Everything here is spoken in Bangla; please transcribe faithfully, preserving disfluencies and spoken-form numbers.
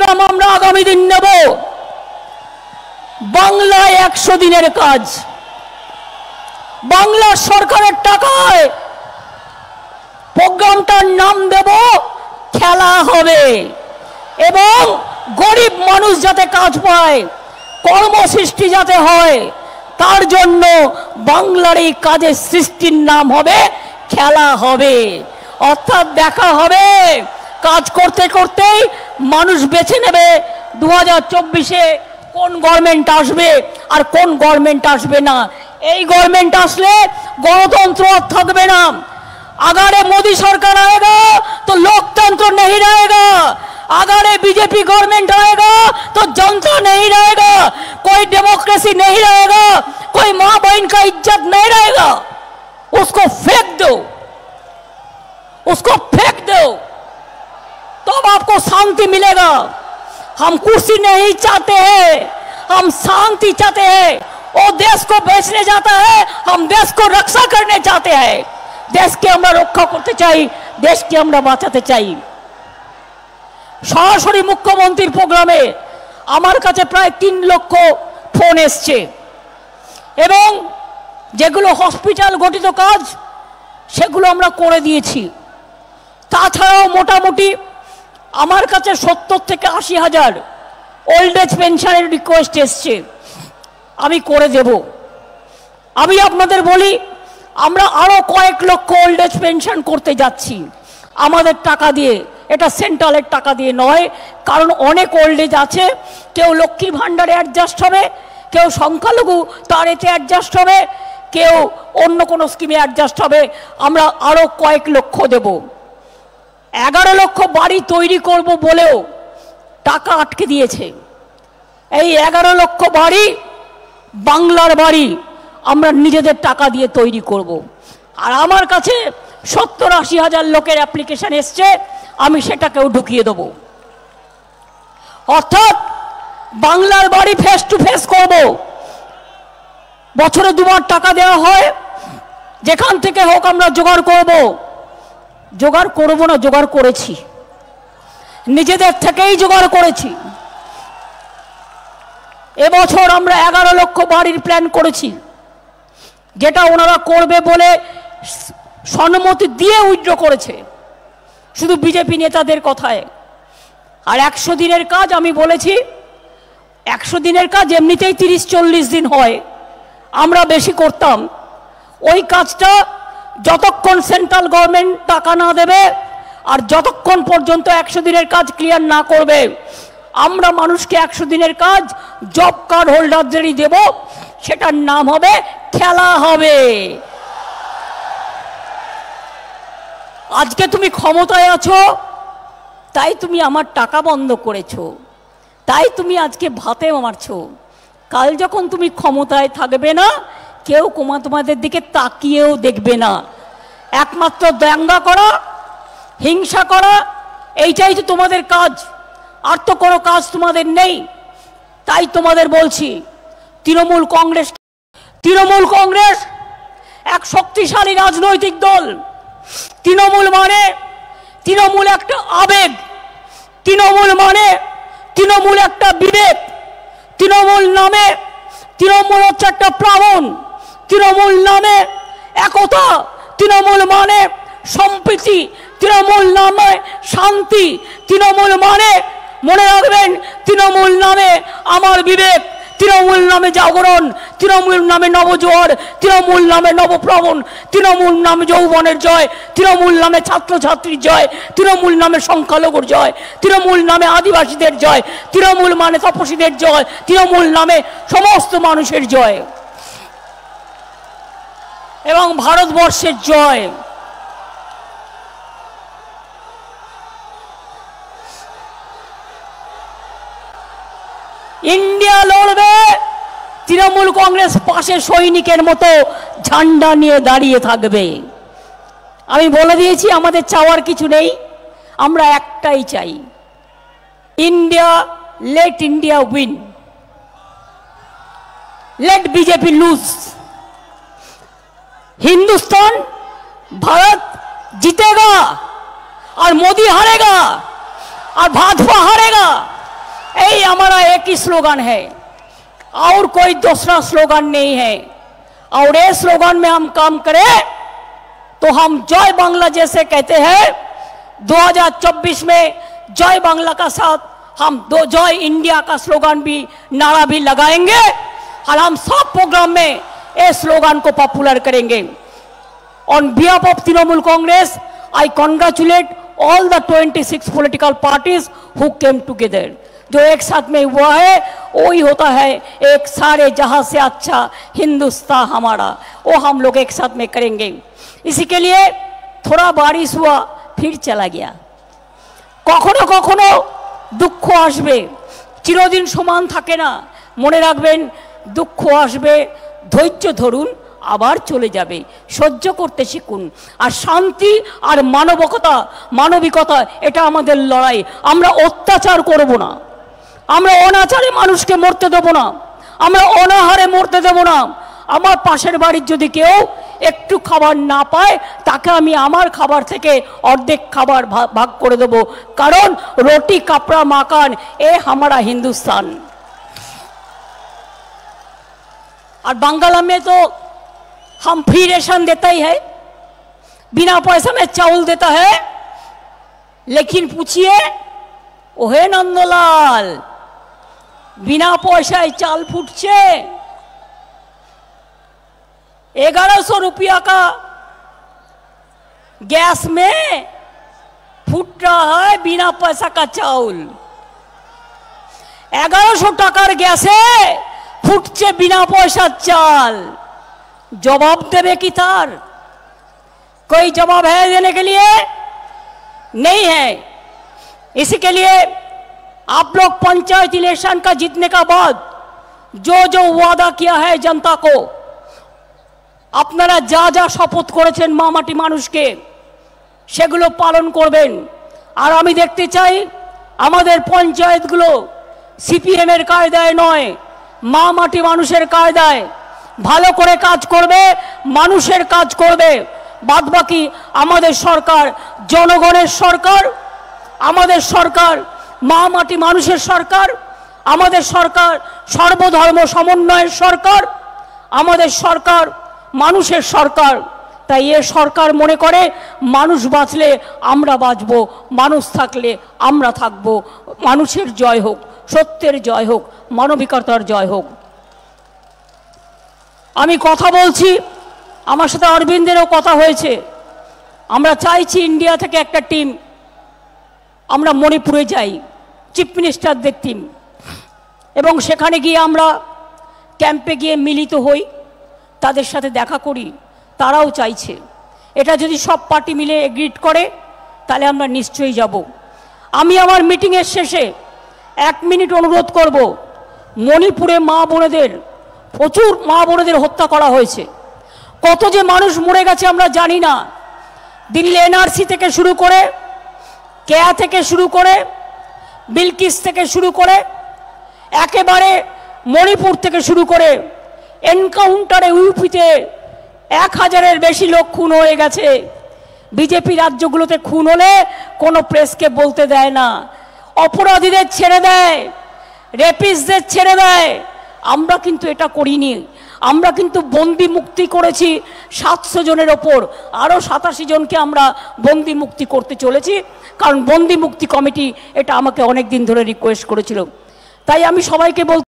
প্রোগ্রাম আমরা আগামী দিন নেব বাংলায় একশো দিনের কাজ। বাংলা সরকারের টাকায় প্রোগ্রামটার নাম দেব খেলা হবে এবং গরিব মানুষ যাতে কাজ পায়, কর্মসৃষ্টি যাতে হয়, তার জন্য বাংলার এই কাজের সৃষ্টির নাম হবে খেলা হবে। অর্থাৎ দেখা হবে কাজ করতে করতেই মানুষ বেছে নেবে দু হাজার চব্বিশে কোন গভর্নমেন্ট আসবে আর কোন গভর্নমেন্ট আসবে না। এই গভর্নমেंट আসলে गणतंत्र और थकबे ना। अगर मोदी सरकार आएगा तो लोकतंत्र नहीं रहेगा। अगर बीजेपी गवर्नमेंट आएगा तो जनता नहीं रहेगा, कोई डेमोक्रेसी नहीं रहेगा, कोई माँ बहन का इज्जत नहीं रहेगा। उसको फेंक दो, उसको फेंक दो, तब तो आपको शांति मिलेगा। हम कुर्सी नहीं चाहते हैं, हम शांति चाहते हैं। वो देश को बेचने जाता है, हम देश को रक्षा करने चाहते हैं। देश के আমরা রক্ষা করতে চাই, দেশকে আমরা বাঁচাতে চাই। সরাসরি মুখ্যমন্ত্রীর প্রোগ্রামে আমার কাছে প্রায় তিন লক্ষ ফোন এসছে এবং যেগুলো হসপিটাল গঠিত কাজ সেগুলো আমরা করে দিয়েছি। তাছাড়াও মোটামুটি আমার কাছে সত্তর থেকে আশি হাজার ওল্ড এজ পেনশনের রিকোয়েস্ট এসছে, আমি করে দেব। আমি আপনাদের বলি আমরা আরো কয়েক লক্ষ ওল্ড এজ পেনশন করতে যাচ্ছি আমাদের টাকা দিয়ে, এটা সেন্ট্রালের টাকা দিয়ে নয়। কারণ অনেক ওল্ড এজ আছে, কেউ লক্ষ্মীর ভাণ্ডারে অ্যাডজাস্ট হবে, কেউ সংখ্যালঘু তার এতে অ্যাডজাস্ট হবে, কেউ অন্য কোনো স্কিমে অ্যাডজাস্ট হবে। আমরা আরো কয়েক লক্ষ দেব। এগারো লক্ষ বাড়ি তৈরি করব বলেও টাকা আটকে দিয়েছে। এই এগারো লক্ষ বাড়ি বাংলার বাড়ি আমরা নিজেদের টাকা দিয়ে তৈরি করব। আর আমার কাছে সত্তর আশি হাজার লোকের অ্যাপ্লিকেশন এসছে, আমি সেটাকেও ঢুকিয়ে দেব। অর্থাৎ বাংলার বাড়ি ফেস টু ফেস করব। বছরে দুবার টাকা দেওয়া হয়, যেখান থেকে হোক আমরা জোগাড় করব। জোগাড় করব না, জোগাড় করেছি, নিজেদের থেকেই জোগাড় করেছি। এবছর আমরা এগারো লক্ষ বাড়ির প্ল্যান করেছি, যেটা ওনারা করবে বলে সম্মতি দিয়ে উইথড্র করেছে শুধু বিজেপি নেতাদের কথায়। আর একশো দিনের কাজ আমি বলেছি, একশো দিনের কাজ এমনিতেই তিরিশ চল্লিশ দিন হয়, আমরা বেশি করতাম। ওই কাজটা যতক্ষণ সেন্ট্রাল গভর্নমেন্ট টাকা না দেবে আর যতক্ষণ পর্যন্ত একশো দিনের কাজ ক্লিয়ার না করবে, আমরা মানুষকে একশো দিনের কাজ জব কার্ড হোল্ডারদেরই দেব। সেটার নাম হবে খেলা হবে। আজকে তুমি ক্ষমতায় আছো তাই তুমি আমার টাকা বন্ধ করেছো, তাই তুমি আজকে ভাতে মারছো। কাল যখন তুমি ক্ষমতায় থাকবে না, কেউ কোমা তোমাদের দিকে তাকিয়েও দেখবে না। একমাত্র দাঙ্গা করা, হিংসা করা, এইটাই তো তোমাদের কাজ, আর তো কোনো কাজ তোমাদের নেই। তাই তোমাদের বলছি, তৃণমূল কংগ্রেস তৃণমূল কংগ্রেস এক শক্তিশালী রাজনৈতিক দল। তৃণমূল মানে তৃণমূল একটা আবেগ, তৃণমূল মানে তৃণমূল একটা বিবেক, তৃণমূল নামে তৃণমূল হচ্ছে একটা প্রাণ, তৃণমূল নামে একতা, তৃণমূল মানে সম্প্রীতি, তৃণমূল নামে শান্তি, তৃণমূল মানে মনে রাখবেন তৃণমূল নামে আমার বিবেক, তৃণমূল নামে জাগরণ, তৃণমূল নামে নবজোয়ার, তৃণমূল নামে নবপ্রবণ, তৃণমূল নামে যৌবনের জয়, তৃণমূল নামে ছাত্রছাত্রীর জয়, তৃণমূল নামে সংখ্যালঘুর জয়, তৃণমূল নামে আদিবাসীদের জয়, তৃণমূল মানে তপসীদের জয়, তৃণমূল নামে সমস্ত মানুষের জয় এবং ভারতবর্ষের জয়। ইন্ডিয়া লড়বে, তৃণমূল কংগ্রেস পাশে সৈনিকের মতো ঝান্ডা নিয়ে দাঁড়িয়ে থাকবে। আমি বলে দিয়েছি আমাদের চাওয়ার কিছু নেই, আমরা একটাই চাই, India, let India win, let BJP lose. Hindustan Bharat जीतेगा और मोदी हारेगा और भाजपा हारेगा। हमारा एक ही स्लोगन है और कोई दूसरा स्लोगन नहीं है। और ये स्लोगन में हम काम करें तो हम जय बांग्ला जैसे कहते हैं, दो हज़ार चौबीस में जय बांग्ला का साथ हम दो जय इंडिया का स्लोगन भी नारा भी लगाएंगे और हम सब प्रोग्राम में ये स्लोगन को पॉपुलर करेंगे। On behalf of Trinamool Congress I congratulate all the छब्बीस political parties who came together. जो एक साथ में हुआ है वही होता है एक सारे जहां से अच्छा हिंदुस्तान हमारा, वो हम लोग एक साथ में करेंगे। इसी के लिए थोड़ा बारिश हुआ फिर चला गया। कखनो कखनो दुख आसबे, चिरदिन समान थाके ना, मने राखबेन दुख आसबे, धैर्य धरुन, आबार चले जाबे, सह्य करते शिखुन। और शांति और मानविकता मानविकता एटा आमादेर लड़ाई। आमरा अत्याचार करब ना, आमरा अनाचारे मानुषके मरते देब ना, आमरा अनाहारे मरते देब ना। आमार पाशेर बाड़िर यदि केउ एकटू खाबार ना पाय ताके आमी आमार खाबार थेके अर्धेक खाबार भाग करे देब, कारण रोटी कापड़ा माकान ए हमारा हिंदुस्तान। और बांग्ला में तो हम फ्री रेशन देता ही है, बिना पैसा में चावल देता है। लेकिन पूछिए ओहे नंदलाल, बिना पैसाय चाल फुटছে, ग्यारह सौ रुपया का गैस में फूट रहा है बिना पैसा का चावल। ग्यारह सौ टाकार गैसे फुटছে बिना पैसा चाल। जवाब देवे कि तार कोई जवाब है देने के लिए? नहीं है। इसी के लिए आप लोग पंचायत इलेक्शन का जीतने का बाद जो जो वादा किया है जनता को, আপনারা যা যা শপথ করেছেন মা মাটি মানুষকে, সেগুলো পালন করবেন। আর আমি দেখতে চাই আমাদের পঞ্চায়েতগুলো সিপিএম এর কায়দায় নয়, মা মাটি মানুষের কায়দায় ভালো করে কাজ করবে, মানুষের কাজ করবে। বাদবাকি আমাদের সরকার জনগণের সরকার, আমাদের সরকার মা মাটি মানুষের সরকার, আমাদের সরকার সর্বধর্ম সমন্বয়ের সরকার, আমাদের সরকার মানুষের সরকার। তাই এ সরকার মনে করে মানুষ বাঁচলে আমরা বাঁচব, মানুষ থাকলে আমরা থাকব। মানুষের জয় হোক, সত্যের জয় হোক, মানবিকতার জয় হোক। আমি কথা বলছি, আমার সাথে অরবিন্দেরও কথা হয়েছে। আমরা চাইছি ইন্ডিয়া থেকে একটা টিম আমরা মণিপুরে যাই, চিফ মিনিস্টারদের টিম, এবং সেখানে গিয়ে আমরা ক্যাম্পে গিয়ে মিলিত হই, তাদের সাথে দেখা করি। তারাও চাইছে। এটা যদি সব পার্টি মিলে এগ্রিড করে তাহলে আমরা নিশ্চয়ই যাব। আমি আমার মিটিংয়ের শেষে এক মিনিট অনুরোধ করব, মণিপুরে মা বোনেদের প্রচুর মা বোনেদের হত্যা করা হয়েছে। কত যে মানুষ মরে গেছে আমরা জানি না। দিল্লি এনআরসি থেকে শুরু করে, কেয়া থেকে শুরু করে, বিলকিস থেকে শুরু করে, একেবারে মণিপুর থেকে শুরু করে এনকাউন্টারে ইউপিতে এক হাজারের বেশি লোক খুন হয়ে গেছে। বিজেপি রাজ্যগুলোতে খুন হলে কোনো প্রেসকে বলতে দেয় না, অপরাধীদের ছেড়ে দেয়, রেপিস্টদের ছেড়ে দেয়। আমরা কিন্তু এটা করিনি। আমরা কিন্তু বন্দি মুক্তি করেছি সাতশো জনের ওপর, আরও সাতাশি জনকে আমরা বন্দি মুক্তি করতে চলেছি, কারণ বন্দি মুক্তি কমিটি এটা আমাকে অনেক দিন ধরে রিকোয়েস্ট করেছিল। তাই আমি সবাইকে বল